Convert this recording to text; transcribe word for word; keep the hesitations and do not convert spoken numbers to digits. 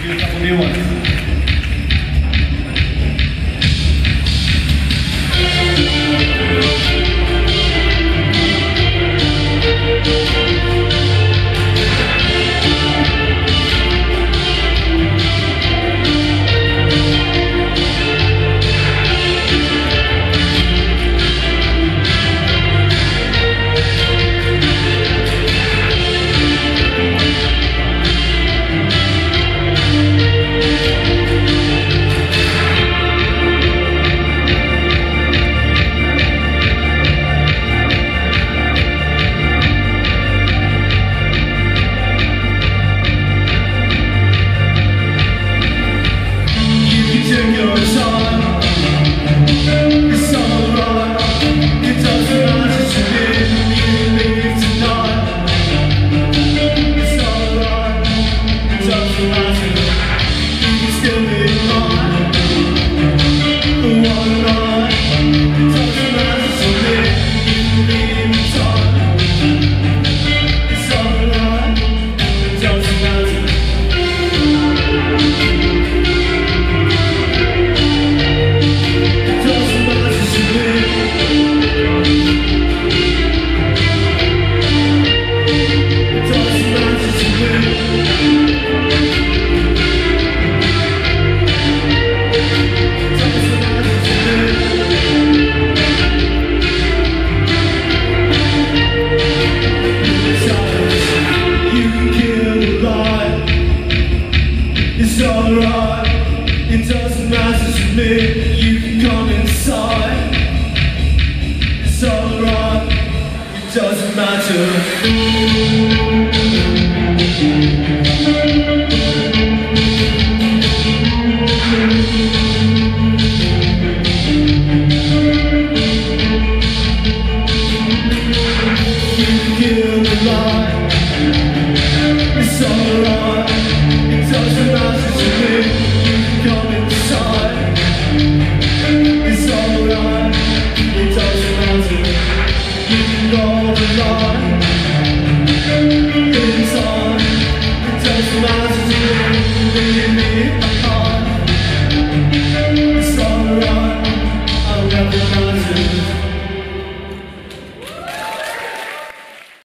do a couple new ones. It's alright, it doesn't matter to me, you can come inside. It's alright, it doesn't matter. You can kill the light. It's alright, it doesn't matter to me, you can come inside. It's alright, it doesn't matter. You can go the line. Inside, it doesn't matter to me, leave me